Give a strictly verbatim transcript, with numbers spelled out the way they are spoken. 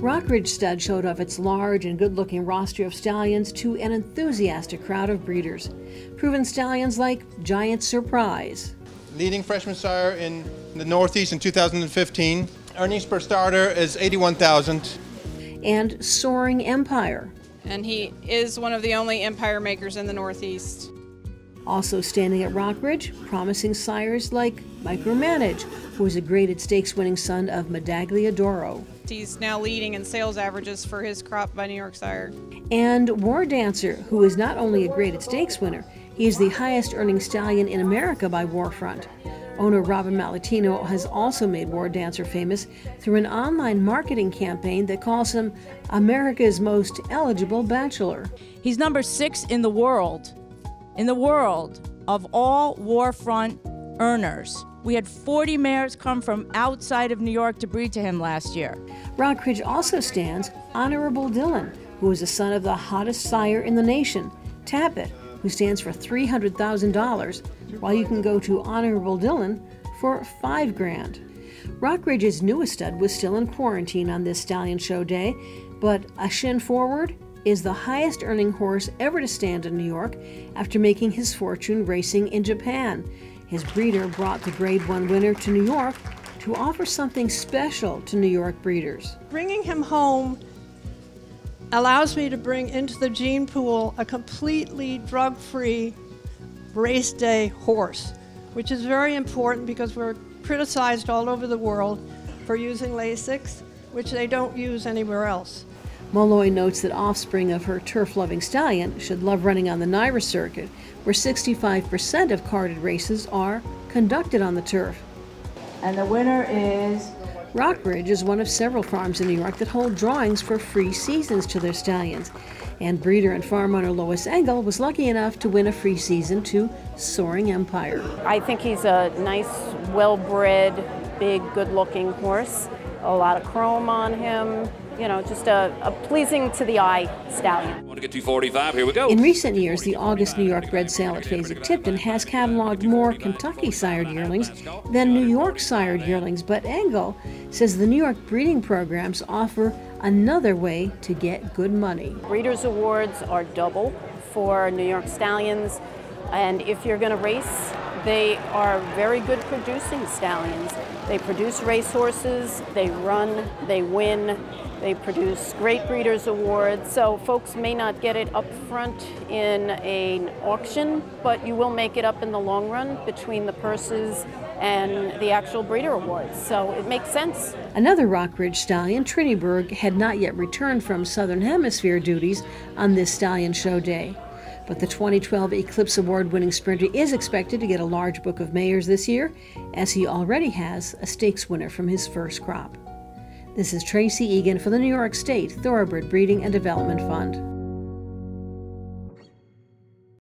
Rockridge Stud showed off its large and good-looking roster of stallions to an enthusiastic crowd of breeders. Proven stallions like Giant Surprise, leading freshman sire in the Northeast in two thousand fifteen. Earnings per starter is eighty-one thousand. And Soaring Empire. And he is one of the only empire makers in the Northeast. Also standing at Rockridge, promising sires like Micromanage, who is a graded stakes-winning son of Medaglia d'Oro. He's now leading in sales averages for his crop by New York sire. And War Dancer, who is not only a graded stakes winner, he is the highest-earning stallion in America by Warfront. Owner Robin Malatino has also made War Dancer famous through an online marketing campaign that calls him America's most eligible bachelor. He's number six in the world, in the world of all Warfront earners. We had forty mares come from outside of New York to breed to him last year. Rockridge also stands Honorable Dylan, who is the son of the hottest sire in the nation, Tappet, who stands for three hundred thousand dollars, while you can go to Honorable Dylan for five grand. Rockridge's newest stud was still in quarantine on this stallion show day, but A Shin Forward is the highest earning horse ever to stand in New York after making his fortune racing in Japan. His breeder brought the Grade one winner to New York to offer something special to New York breeders. Bringing him home allows me to bring into the gene pool a completely drug-free race day horse, which is very important because we're criticized all over the world for using Lasix, which they don't use anywhere else. Molloy notes that offspring of her turf-loving stallion should love running on the NYRA circuit, where sixty-five percent of carded races are conducted on the turf. And the winner is... Rockridge is one of several farms in New York that hold drawings for free seasons to their stallions. And breeder and farm owner Lois Engel was lucky enough to win a free season to Soaring Empire. I think he's a nice, well-bred, big, good-looking horse. A lot of chrome on him. You know, just a, a pleasing to the eye stallion. Want to get two forty-five? Here we go. In recent years, the August New York bred sale at Fasig-Tipton has cataloged more Kentucky sired yearlings than New York sired yearlings, but Engel says the New York breeding programs offer another way to get good money. Breeders' awards are double for New York stallions, and if you're going to race, they are very good producing stallions. They produce racehorses, they run, they win, they produce great breeders' awards. So folks may not get it up front in an auction, but you will make it up in the long run between the purses and the actual breeder awards. So it makes sense. Another Rockridge stallion, Triniberg, had not yet returned from Southern Hemisphere duties on this stallion show day. But the twenty twelve Eclipse Award-winning sprinter is expected to get a large book of mares this year, as he already has a stakes winner from his first crop. This is Tracy Egan for the New York State Thoroughbred Breeding and Development Fund.